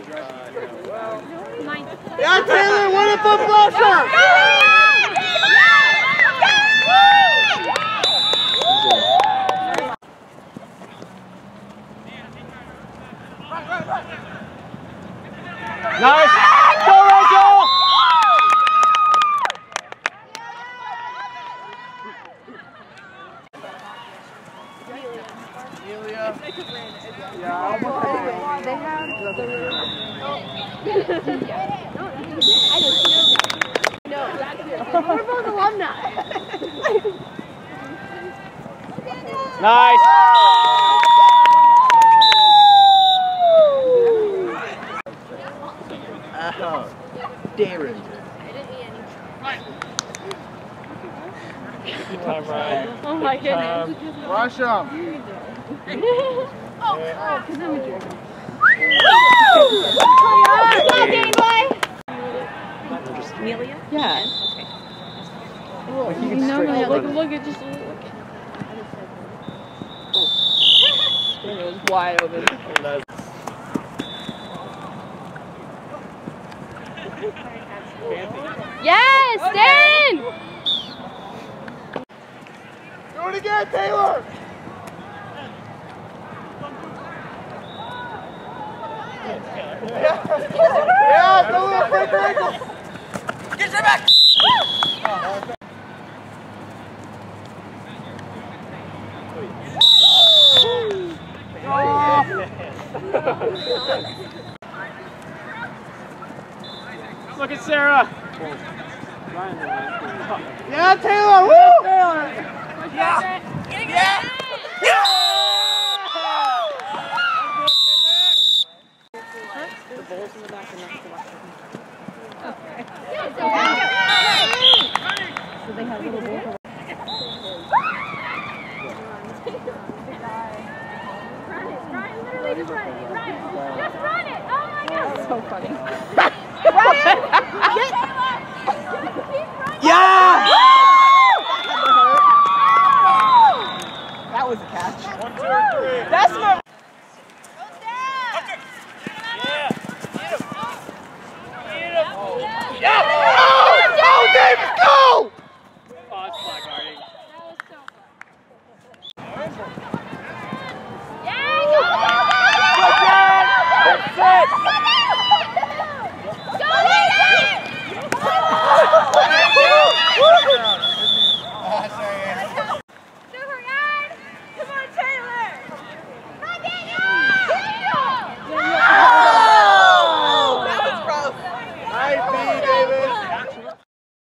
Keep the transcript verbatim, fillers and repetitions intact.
Yeah, Taylor, what if a flusher? Nice! Go, Rachel! Amelia. Yeah, they have the No, we're both alumni. Nice! Oh, Darin. Good time, Ryan. Oh my goodness. Rush him. Oh, crap. Amelia? Yeah. Okay. Oh, you can no, no, look, look, look, it just look. It was wide open. Yes, Darin! Do it again, Taylor! Yeah, yeah, the little breaker ankle! Get your back! Look at Sarah! Yeah, Taylor! Woo! Taylor! Yeah! Yeah! Yeah! The bowl's in the back and that's the left. Okay. So they have little bowls. Run it, Ryan, literally just run it, Ryan, just run it! Oh my God! That's so funny. Ryan, get